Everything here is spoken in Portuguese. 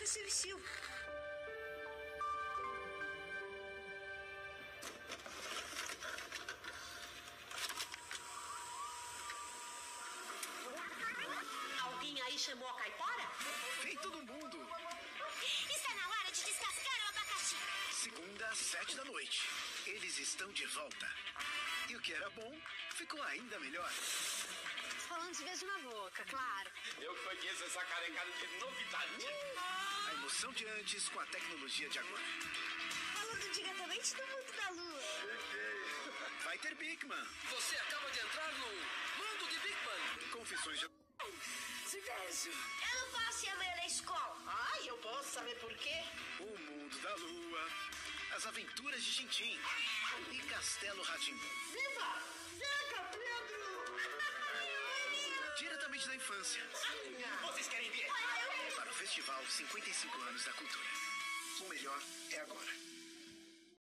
nunca se vestiu. Alguém aí chamou a Caipora? Vem todo mundo! Está na hora de descascar o abacaxi. Segunda às 7 da noite. Eles estão de volta. E o que era bom, ficou ainda melhor. Falando de beijo na boca, claro. Eu conheço essa carecada de novidade. A emoção de antes com a tecnologia de agora. Falando diretamente do mundo da lua. Vai ter Big Man. Você acaba de entrar no mundo de Big Man. Confissões de... Se beijo. Eu não posso ir amanhã na escola. Ai, eu posso saber por quê? O mundo da lua. As aventuras de Tintim. E Castelo Rá-Tim-Bum. Viva! Zeca, Pedro! Diretamente da infância. Vocês querem ver? Para o Festival 55 Anos da Cultura. O melhor é agora.